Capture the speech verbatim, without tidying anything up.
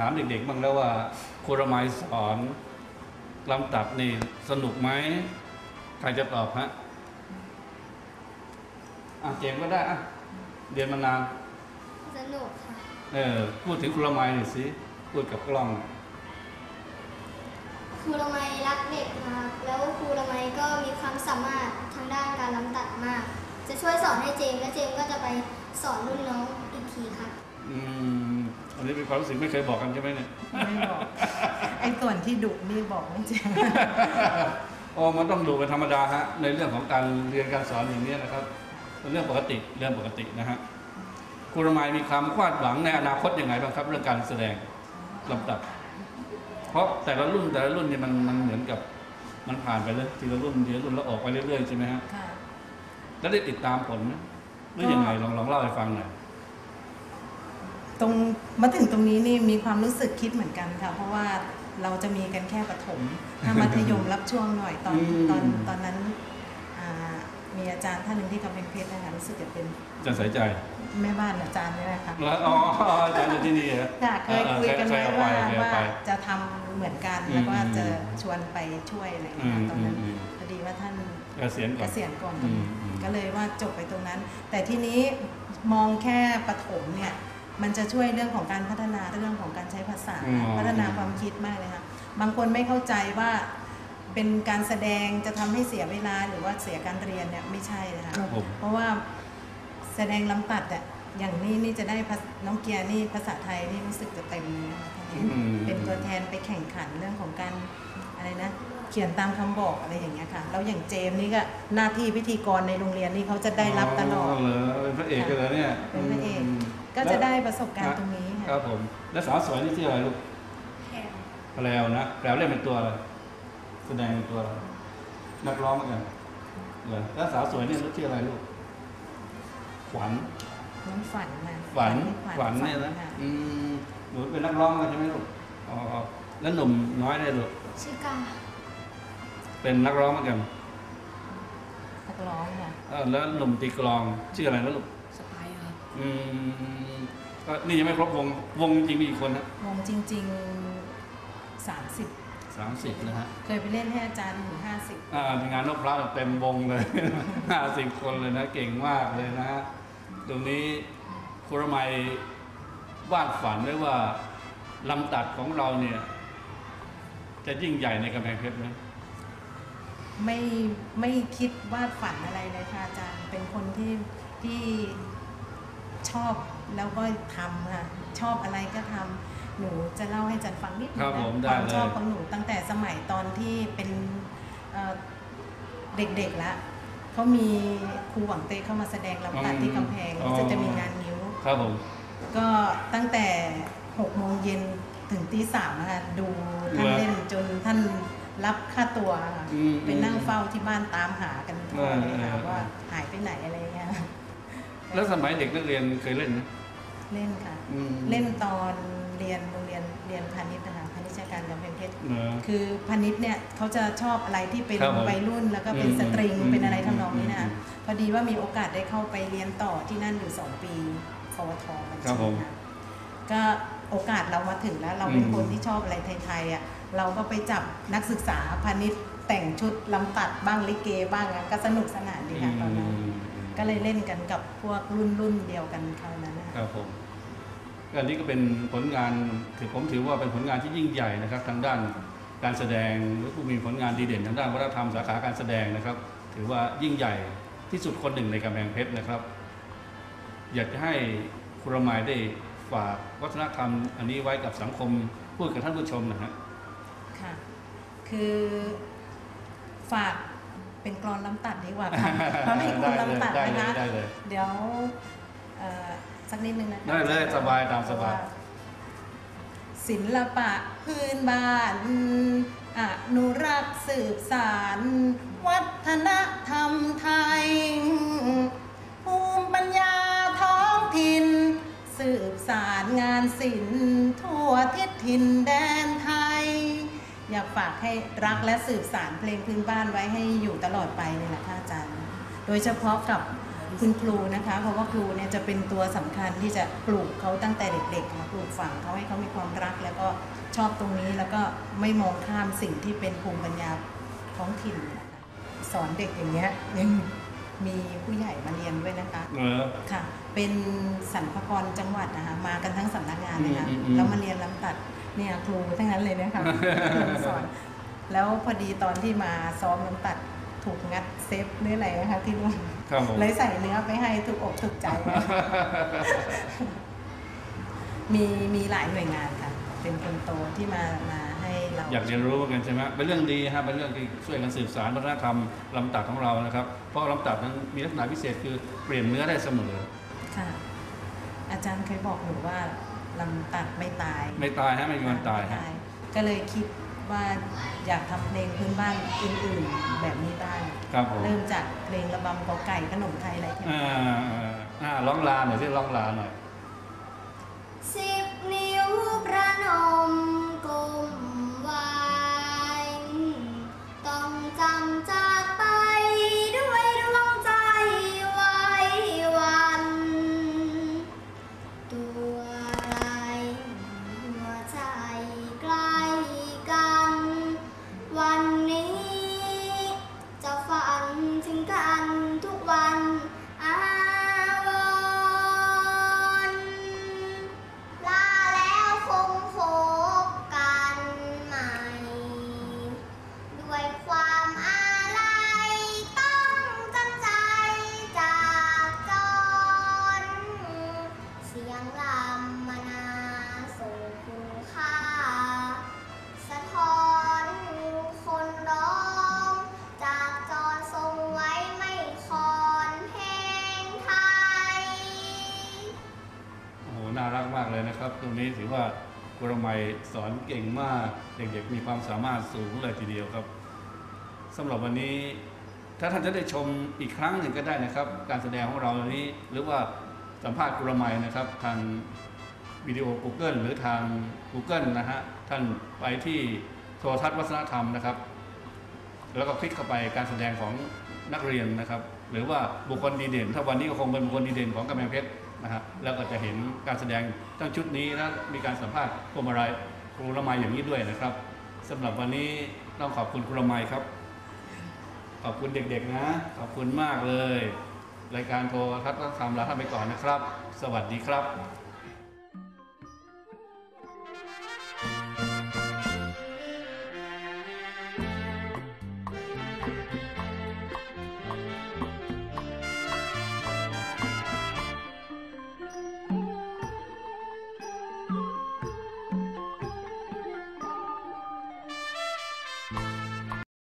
ามเด็กๆบ้างแล้วว่าครูระไมสอนลำตัดนี่สนุกไหมใครจะตอบฮะอ่ะเจมก็ได้อ่ะเรียนมานานสนุกค่ะเออพูดถึงครูระไมหน่อยสิพูดกับกล้องครูละไมรักเด็กมากแล้วครูละไมก็มีความสามารถทางด้านการลำตัดมาก จะช่วยสอนให้เจมและเจมก็จะไปสอนรุ่นน้องอีกทีครับอืมอันนี้เป็นความรู้สึกไม่เคยบอกกันใช่ไหมเนี่ยไม่บอกไอ้ส่วนที่ดุนี่บอกไม่จริงอ๋อมันต้องดุเป็นธรรมดาฮะในเรื่องของการเรียนการสอนอย่างนี้นะครับเป็นเรื่องปกติเรื่องปกตินะฮะครูระไมมีความคาดหวังในอนาคตยังไงบ้างครับเรื่องการแสดงลำดับเพราะแต่ละรุ่นแต่ละรุ่นเนี่ยมันมันเหมือนกับมันผ่านไปเลยทีละรุ่นทีละรุ่นแล้วออกไปเรื่อยๆใช่ไหมฮะแล้วได้ติดตามผลไหมหรือยังไงลองลองเล่าให้ฟังหน่อยตรงมาถึงตรงนี้นี่มีความรู้สึกคิดเหมือนกันค่ะเพราะว่าเราจะมีกันแค่ประถมถ้ามัธยมรับช่วงหน่อยตอนตอนตอนนั้นมีอาจารย์ท่านหนึ่งที่กำแพงเพชรนะคะรู้สึกจะเป็นอาจารย์สายใจแม่บ้านอาจารย์นี่แหละค่ะอ๋ออาจารย์อยู่ที่นี่ค่ะเคยคุยกันไว้ว่าว่าจะทำเหมือนกันแล้วก็จะชวนไปช่วยอะไรอย่างเงี้ยตอนนั้นพอดีว่าท่านเกษียณก่อนเกษียณก่อนก็เลยว่าจบไปตรงนั้นแต่ทีนี้มองแค่ประถมเนี่ยมันจะช่วยเรื่องของการพัฒนาเรื่องของการใช้ภาษาพัฒนาความคิดมากเลยค่ะบางคนไม่เข้าใจว่าเป็นการแสดงจะทำให้เสียเวลาหรือว่าเสียการเรียนเนี่ยไม่ใช่นะคะเพราะว่าแสดงลำตัดอ่ะอย่างนี้นี่จะได้น้องเกียร์นี่ภาษาไทยนี่รู้สึกจะเต็มเลยนะคะเป็นตัวแทนไปแข่งขันเรื่องของการอะไรนะเขียนตามคำบอกอะไรอย่างเงี้ยค่ะแล้วอย่างเจมนี่ก็หน้าที่พิธีกรในโรงเรียนนี่เขาจะได้รับตลอดเหรอเป็นพระเอกกันแล้วเนี่ยเป็นพระเอกก็จะได้ประสบการณ์ตรงนี้ครับผมแล้วสาวสวยนี่ชื่ออะไรลูกแพรวนะแพรวเล่นเป็นตัวอะไรแสดงเป็นตัวอะไรนักร้องเหมือนกันเหรอแล้วสาวสวยนี่ชื่ออะไรลูกขวัญน้องฝันนะฝันฝันเนี่ยนะอืมหนูเป็นนักร้องใช่ไหมลูกอ๋อแล้วหนุ่มน้อยได้ลูกชื่อกาเป็นนักร้องเหมือนกันนักร้องค่ะแล้วหนุ่มตีกลองชื่ออะไรนะลูกสไปครับอืมก็นี่ยังไม่ครบวงวงจริงมีกี่คนนะวงจริงๆสามสิบสามสิบนะฮะเคยไปเล่นให้อาจารย์ถึงห้าสิบอ่างานนกพระเต็มวงเลยห้าสิบคนเลยนะเก่งมากเลยนะตรงนี้ครูระไมวาดฝันไว้ว่าลำตัดของเราเนี่ยจะยิ่งใหญ่ในกำแพงเพชรไหมไม่ไม่คิดวาดฝันอะไรเลยค่ะอาจารย์เป็นคนที่ที่ชอบแล้วก็ทำค่ะชอบอะไรก็ทำหนูจะเล่าให้อาจารย์ฟังนิดนึงนะความชอบของหนูตั้งแต่สมัยตอนที่เป็นเด็กๆแล้วเขามีครูหวังเต้เข้ามาแสดงลำตัดที่กำแพงจะจะมีงานนิ้วครับผมก็ตั้งแต่หกโมงเย็นถึงตีสามนะคะดูท่านเล่นจนท่านรับค่าตัวไปนั่งเฝ้าที่บ้านตามหากันทุกวันเลยค่ะว่าหายไปไหนอะไรเงี้ยแล้วสมัยเด็กนักเรียนเคยเล่นไหมเล่นค่ะเล่นตอนเรียนโรงเรียนเรียนพาณิชย์นะคะพาณิชยการกำแพงเพชรคือพาณิชย์เนี่ยเขาจะชอบอะไรที่เป็นวัยรุ่นแล้วก็เป็นสตริงเป็นอะไรทำนองนี้นะพอดีว่ามีโอกาสได้เข้าไปเรียนต่อที่นั่นอยู่สองปีปวทบัญชีค่ะก็โอกาสเรามาถึงแล้วเราเป็นคนที่ชอบอะไรไทยๆอ่ะเราก็ไปจับนักศึกษาพาณิชย์แต่งชุดลำตัดบ้างลิเกบ้างก็สนุกสนานดีค่ะตอนนั้นก็เลยเล่นกันกับพวกรุ่นรุ่นเดียวกันคราวนั้นนะครับผมอันนี้ก็เป็นผลงานถือผมถือว่าเป็นผลงานที่ยิ่งใหญ่นะครับทางด้านการแสดงหรือผู้มีผลงานดีเด่นทางด้านวัฒนธรรมสาขาการแสดงนะครับถือว่ายิ่งใหญ่ที่สุดคนหนึ่งในกำแพงเพชรนะครับอยากจะให้ครูระไมได้ฝากวัฒนธรรมอันนี้ไว้กับสังคมพูดกับท่านผู้ชมนะฮะค่ะคือฝากเป็นกลอนลำตัดดีกว่าค่ะเพราะให้ครูลำตัดนะคะเดี๋ยวสักนิดนึงนะคะได้เลยสบายตามสบายศิลปะพื้นบ้านอนุรักษ์สืบสานวัฒนธรรมไทยภูมิปัญญาท้องถิ่นสืบสานงานศิลป์ทั่วทิศถิ่นแดนไทยอยากฝากให้รักและสืบสานเพลงพื้นบ้านไว้ให้อยู่ตลอดไปเลยแหละค่ะอาจารย์โดยเฉพาะกับคุณครูนะคะ เพราะว่าครูเนี่ยจะเป็นตัวสำคัญที่จะปลูกเขาตั้งแต่เด็กๆมาปลูกฝังเขาให้เขามีความรักแล้วก็ชอบตรงนี้แล้วก็ไม่มองข้ามสิ่งที่เป็นภูมิปัญญาท้องถิ่นนะคะสอนเด็กอย่างเงี้ยยังมีผู้ใหญ่มาเรียนด้วยนะคะเออค่ะ เป็นสรรพากรจังหวัดนะคะมากันทั้งสำนักงานเลยค่ะอืมอืมแล้วมาเรียนลำตัดเนี่ยครูทั้งนั้นเลยนะคะ ครูสอนแล้วพอดีตอนที่มาซ้อมลำตัดถูกงัดเซฟหรืออะไรนะคะที่นู่นครับผมเลยใส่เนื้อไปให้ถูกอกถูกใจ มีมีหลายหน่วยงานค่ะ เป็นคนโตที่มามาให้เราอยากเรียนรู้กันใช่ไหมเป็นเรื่องดีฮะเป็นเรื่องที่ช่วยกันสืบสานวัฒนธรรมลำตัดของเรานะครับ เพราะลำตัดนั้นมีลักษณะพิเศษคือเปลี่ยนเนื้อได้เสมอค่ะ อาจารย์เคยบอกหนูว่าลำตัดไม่ตายไม่ตายฮะไม่มีวันตายฮะไม่ก็เลยคิดว่าอยากทำเพลงพื้นบ้านอื่นๆแบบนี้บ้างครับผมเริ่มจากเพลงระบำกอไก่ขนมไทยอะไรที่อ่าอ่าร้องลาหน่อยที่ร้องลาหน่อยสิบนิ้วประนมกลมไว้ต้องจำจากไปด้วยดวงใจไว้วัน ตัวไรหัวใจใกล้กัน วันนี้จะฝันถึงกันทุกวันอาวรณ์ลาแล้วคงพบกันใหม่ ด้วยความอาลัยต้องจำใจจากจร เสียงลำมานาส่งคุณค่า สะท้อนคนร้อง จากจรทรงไว้ไม่คอนเพลงไทยโอ้โหน่ารักมากเลยนะครับ ตรงนี้ถือว่าครูรมัยสอนเก่งมาก เด็กๆมีความสามารถสูงเลยทีเดียวครับสำหรับวันนี้ ถ้าท่านจะได้ชมอีกครั้งหนึ่งก็ได้นะครับ การแสดงของเราวันนี้หรือว่าสัมภาษณ์ครูรมัยนะครับ ทางวิดีโอ Google หรือทาง Google นะฮะท่านไปที่โทรทัศน์วัฒนธรรมนะครับ แล้วก็คลิกเข้าไปการแสดงของนักเรียนนะครับ หรือว่าบุคคลดีเด่น ถ้าวันนี้ก็คงเป็นบุคคลดีเด่นของกำแพงเพชรนะครับแล้วก็จะเห็นการแสดงทั้งชุดนี้และมีการสัมภาษณ์ครูมารายครูละไมอย่างนี้ด้วยนะครับสำหรับวันนี้ต้องขอบคุณครูละไมครับ ขอบคุณเด็กๆนะ ขอบคุณมากเลย รายการโทรทัศน์วัฒนธรรมลาท่านไปก่อนนะครับ สวัสดีครับ